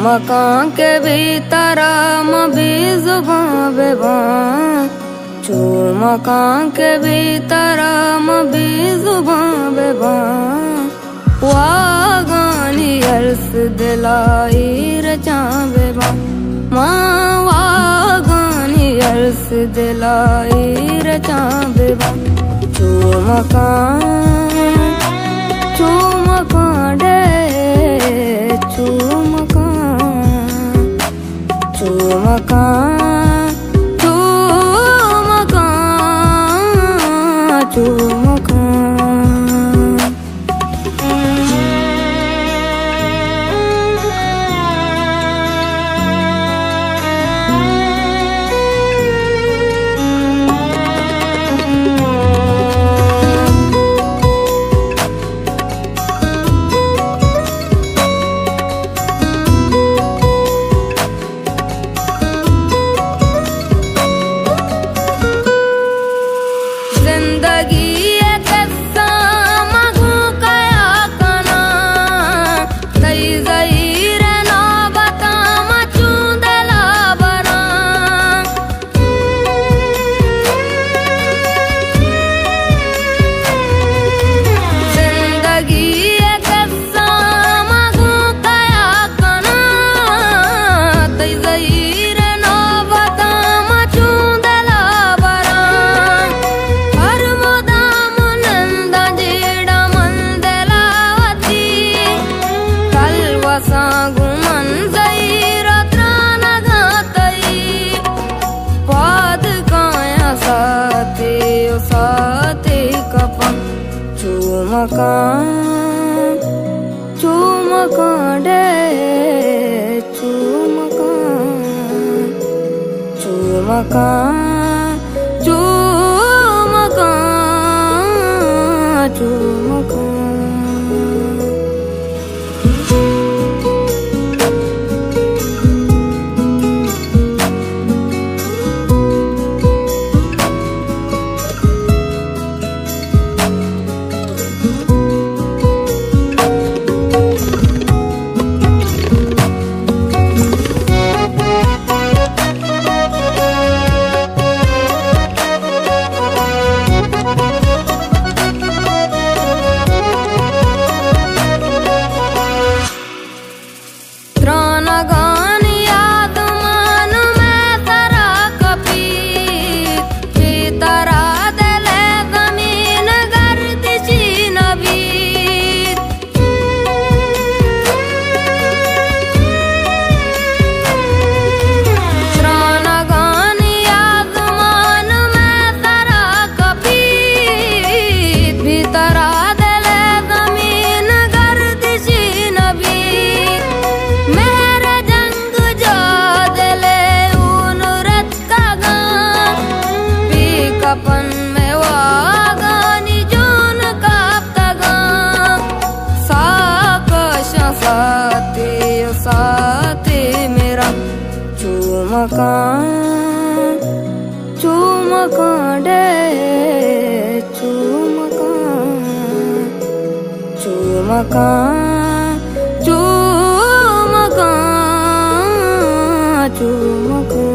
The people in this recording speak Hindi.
मकान के भीतर भी जुबां बेबां, चू मकान के भीतर भी जुबां बेबां, वागानी अर्स दिलाई रचा बेबां, माँ वागानी अर्स दिलाई रचा बेबां, चू मकान डे चू मकान, चू मकान, चू मकान, चू मकान। मकान, चू मकान डे चू मकान, चू मकान, चू मकान, चू मकान। मकान, चू मकान डे चू मकान, चू मकान, चू मकान, चू मकान।